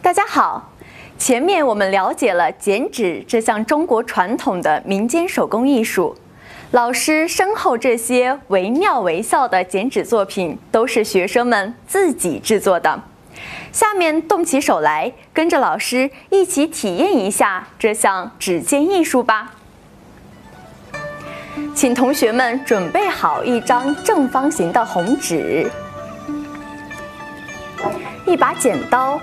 大家好，前面我们了解了剪纸这项中国传统的民间手工艺术。老师身后这些惟妙惟肖的剪纸作品，都是学生们自己制作的。下面动起手来，跟着老师一起体验一下这项纸笺艺术吧。请同学们准备好一张正方形的红纸，一把剪刀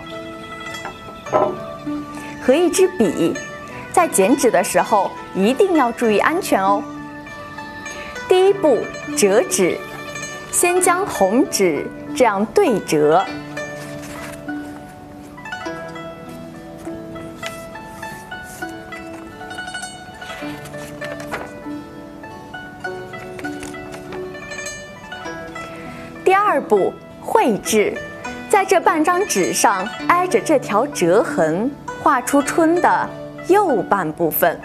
和一支笔，在剪纸的时候一定要注意安全哦。第一步，折纸，先将红纸这样对折，第二步，绘制。在这半张纸上挨着这条折痕，画出春的右半部分。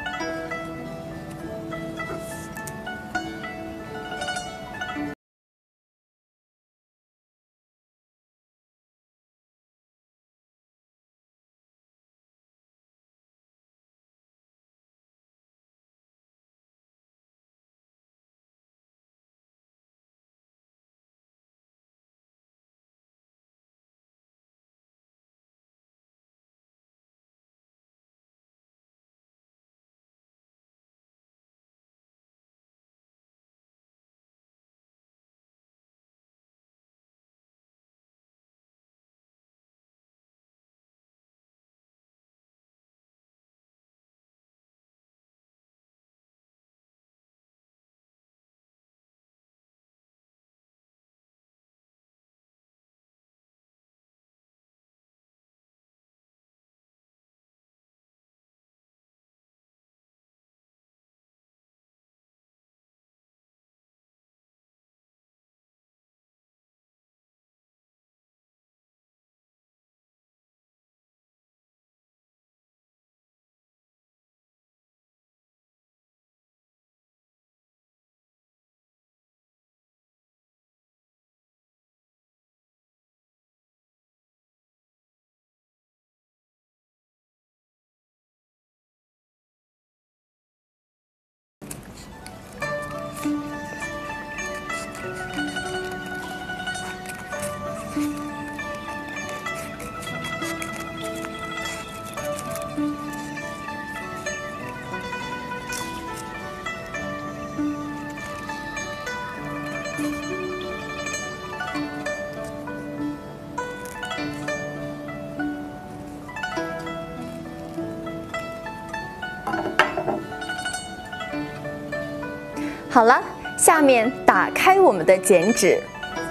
好了，下面打开我们的剪纸，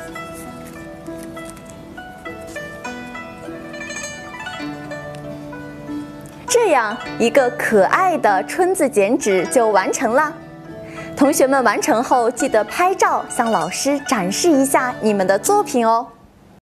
这样一个可爱的春字剪纸就完成了。同学们完成后，记得拍照向老师展示一下你们的作品哦。